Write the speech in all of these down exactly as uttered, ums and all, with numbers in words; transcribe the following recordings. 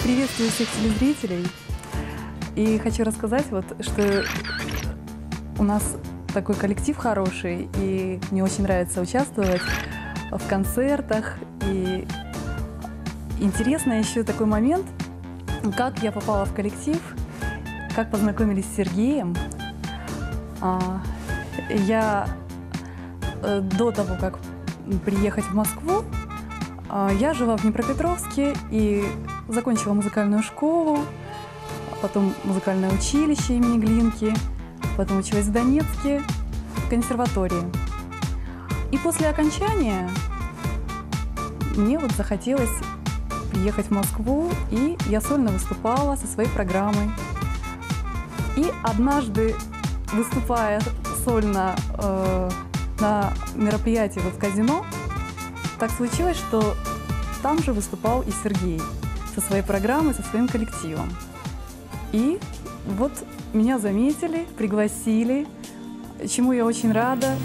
Приветствую всех телезрителей. И хочу рассказать, вот, что у нас такой коллектив хороший, и мне очень нравится участвовать в концертах. И интересно еще такой момент, как я попала в коллектив, как познакомились с Сергеем. Я до того, как приехать в Москву, я жила в Днепропетровске и закончила музыкальную школу, потом музыкальное училище имени Глинки, потом училась в Донецке в консерватории. И после окончания мне вот захотелось приехать в Москву, и я сольно выступала со своей программой. И однажды, выступая сольно э, на мероприятии вот в казино, так случилось, что там же выступал и Сергей со своей программой, со своим коллективом. И вот меня заметили, пригласили, чему я очень рада.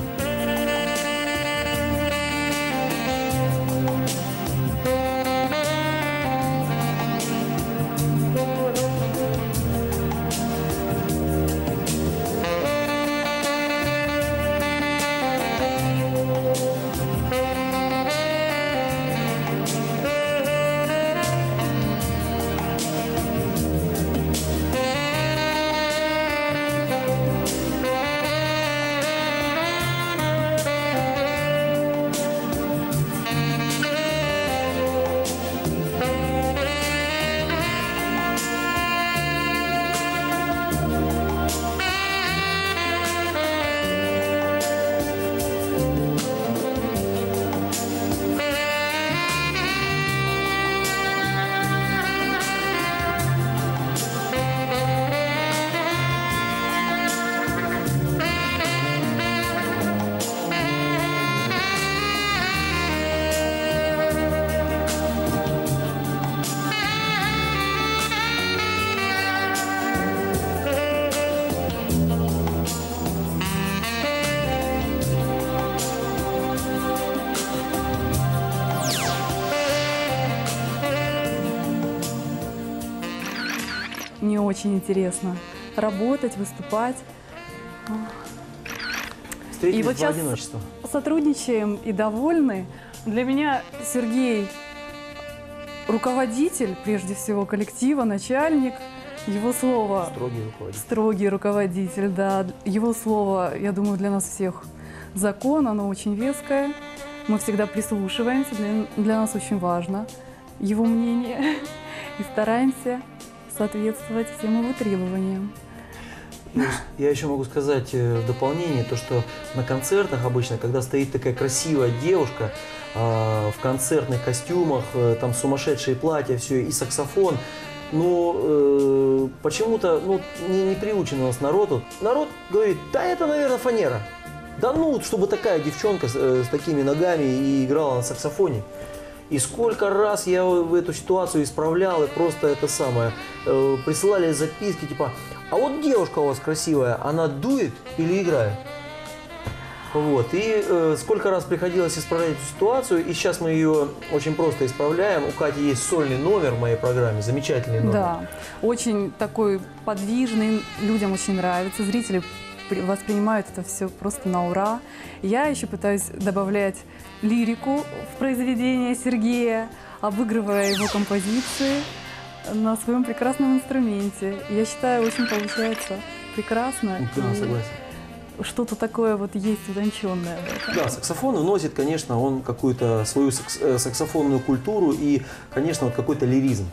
Мне очень интересно работать, выступать. Встретились и вот в сейчас одиночество. Сотрудничаем и довольны. Для меня Сергей руководитель, прежде всего, коллектива, начальник. Его слово... Строгий руководитель. Строгий руководитель, да. Его слово, я думаю, для нас всех закон, оно очень веское. Мы всегда прислушиваемся, для, для нас очень важно его мнение. И стараемся соответствовать всем его требованиям. Я еще могу сказать в дополнение, то, что на концертах обычно, когда стоит такая красивая девушка э, в концертных костюмах, э, там сумасшедшие платья, все, и саксофон, но э, почему-то ну, не, не приучен у нас народ. Вот, народ говорит, да это, наверное, фанера. Да ну, чтобы такая девчонка с, э, с такими ногами и играла на саксофоне. И сколько раз я в эту ситуацию исправлял, и просто это самое, э, присылали записки, типа, а вот девушка у вас красивая, она дует или играет? Вот, и э, сколько раз приходилось исправлять эту ситуацию, и сейчас мы ее очень просто исправляем. У Кати есть сольный номер в моей программе, замечательный номер. Да, очень такой подвижный, людям очень нравится, зрители воспринимают это все просто на ура. Я еще пытаюсь добавлять лирику в произведение Сергея, обыгрывая его композиции на своем прекрасном инструменте. Я считаю, очень получается прекрасно. Да, согласен. Что-то такое вот есть утонченное. Да, саксофон вносит, конечно, он какую-то свою сакс саксофонную культуру и, конечно, вот какой-то лиризм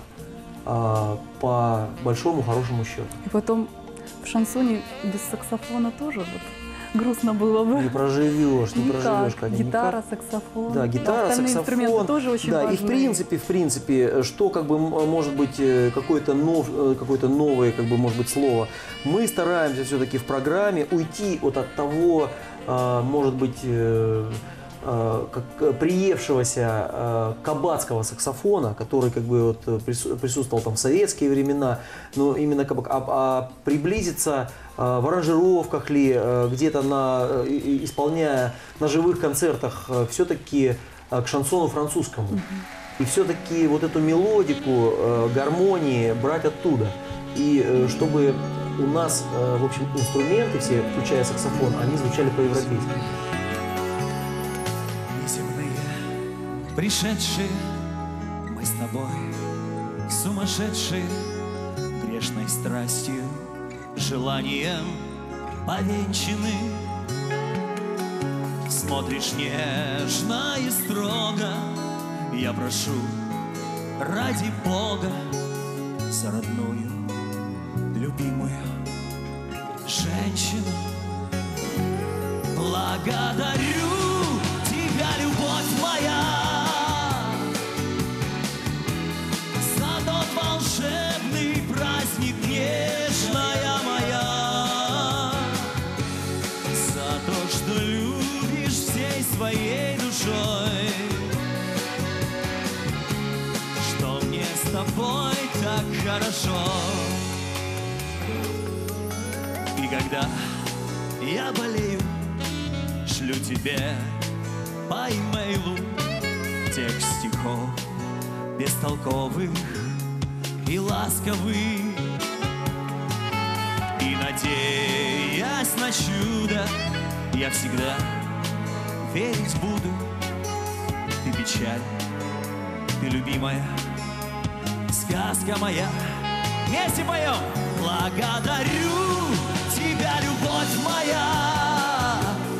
а, по большому хорошему счету. И потом в шансоне без саксофона тоже вот грустно было бы. Не проживешь, не никак. проживешь, Катя, Гитара, никак. саксофон. Да, гитара, да, саксофон. Инструменты тоже очень да, важны. и в принципе, в принципе, что как бы может быть какое-то нов, какое-то новое, как бы может быть слово. Мы стараемся все-таки в программе уйти от, от того, может быть, как приевшегося кабацкого саксофона, который как бы вот присутствовал там в советские времена, но именно кабак, а, а приблизиться в аранжировках ли, где-то на, исполняя на живых концертах, все-таки к шансону французскому. и все-таки вот эту мелодику, э, гармонии брать оттуда. И э, чтобы у нас, э, в общем, инструменты все, включая саксофон, они звучали по-европейски. Неземные, пришедшие, мы с тобой, сумасшедшие, грешной страстью, желанием повенчаны. Смотришь нежно и строго, я прошу, ради Бога, за родную, любимую женщину. Благодарю тебя, любовь моя, за тот волшебный праздник, нежная моя, за то, что любишь всей своей душой, что мне с тобой так хорошо. И когда я болею, шлю тебе по имейлу текст стихов бестолковых и ласковых. И надеясь на чудо, я всегда верить буду. Ты печаль, ты любимая, сказка моя. Вместе поем! Благодарю тебя, любовь моя,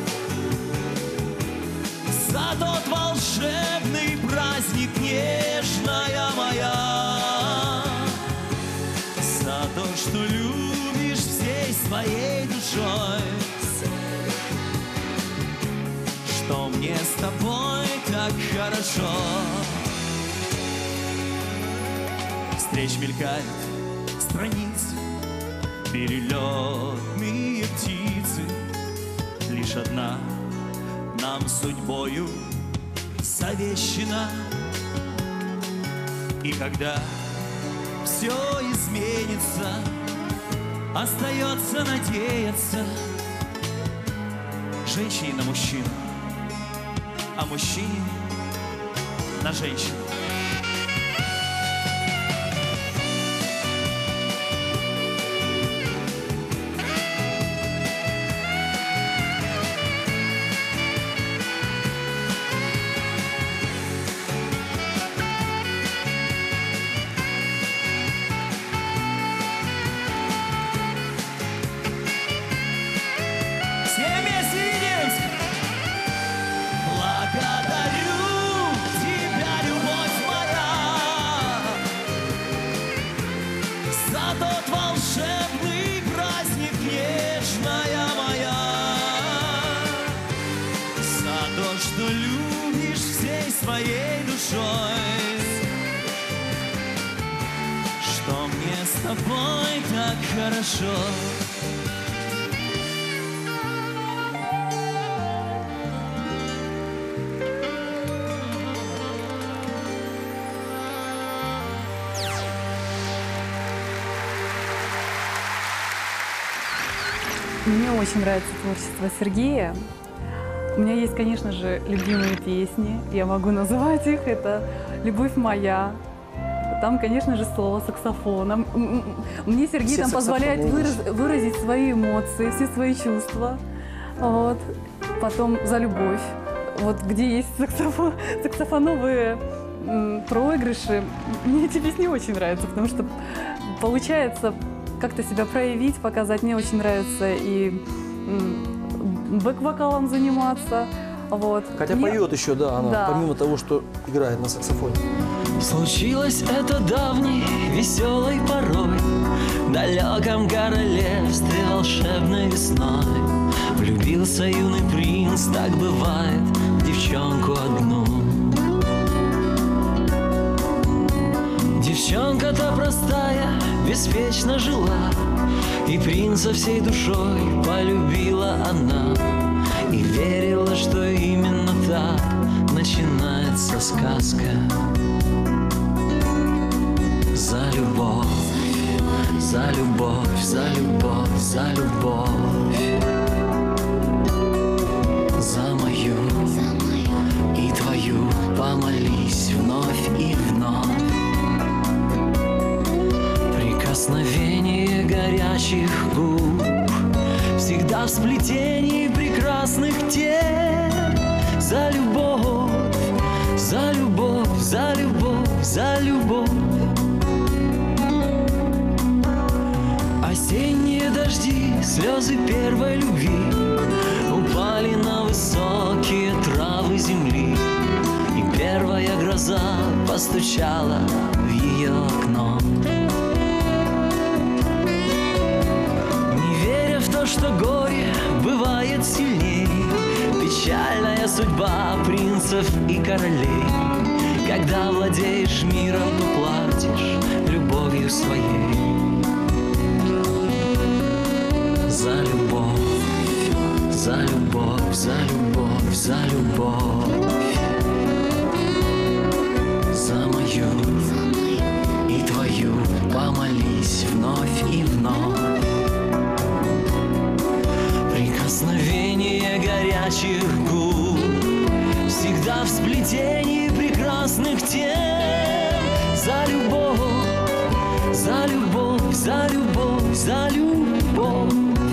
за тот волшебный праздник, нежная моя, за то, что любишь всей своей душой, что мне с тобой так хорошо. Встреч мелькают страницы, перелетные птицы, лишь одна нам судьбою завещена. И когда все изменится, остается надеяться женщине на мужчину, а мужчине на женщину. Что любишь всей своей душой, что мне с тобой так хорошо. Мне очень нравится творчество Сергея. У меня есть, конечно же, любимые песни, я могу называть их, это «Любовь моя». Там, конечно же, соло саксофоном. Мне Сергей Все там позволяет выраз, выразить свои эмоции, все свои чувства. Вот. Потом «За любовь». Вот где есть саксофон, саксофоновые м, проигрыши, мне эти песни очень нравятся, потому что получается как-то себя проявить, показать. Мне очень нравится и м, бэк-вокалом заниматься. Вот. Хотя Мне... поет еще, да, она, да. помимо того, что играет на саксофоне. Случилось это давней, веселой порой, в далеком королевстве волшебной весной. Влюбился юный принц, так бывает, в девчонку одну. Девчонка-то простая, беспечно жила, и принца всей душой полюбила она. И верила, что именно так начинается сказка. За любовь, за любовь, за любовь, за любовь, за мою и твою помолись вновь и горячих губ, всегда в сплетении прекрасных тем. За любовь, за любовь, за любовь, за любовь. Осенние дожди, слезы первой любви упали на высокие травы земли, и первая гроза постучала в ее окно. Не веря в то, что горе бывает сильней, печальная судьба принцев и королей, когда владеешь миром, платишь любовью своей. За любовь, за любовь, за любовь, за любовь, за мою и твою помолись вновь и вновь. Прикосновение горячих губ, всегда в сплетении прекрасных тем. За любовь, за любовь, за любовь, за любовь.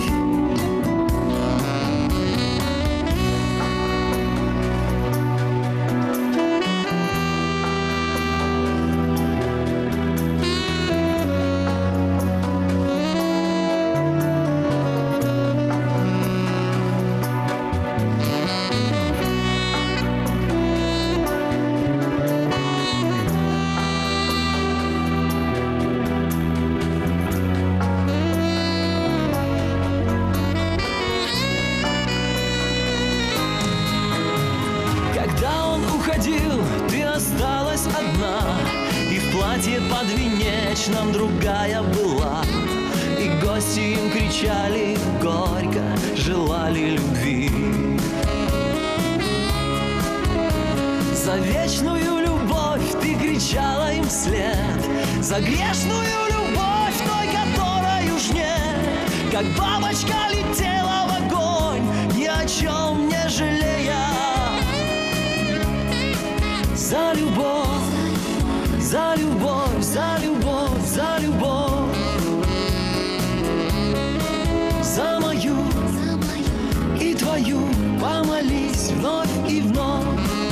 Ты осталась одна, и в платье подвенечном другая была, и гости им кричали горько, желали любви. За вечную любовь ты кричала им вслед, за грешную любовь той, которой уж нет. Как бабочка летела в огонь, ни о чем не жалея. За любовь, за любовь, за любовь, за любовь, за мою и твою помолись вновь и вновь.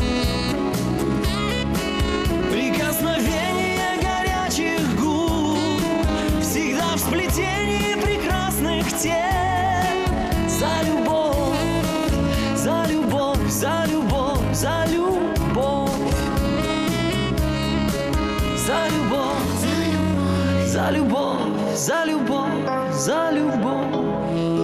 Прикосновение горячих губ, всегда в сплетении прекрасных тем. За любовь, за любовь, за любовь, за любовь. За любовь, за любовь, за любовь, за любовь.